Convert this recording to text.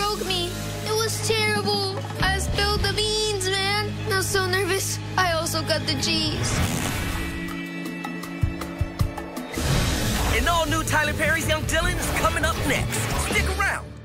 broke me. It was terrible. I spilled the beans, man. I was so nervous. I also got the G's. And all new Tyler Perry's Young Dylan is coming up next. Stick around.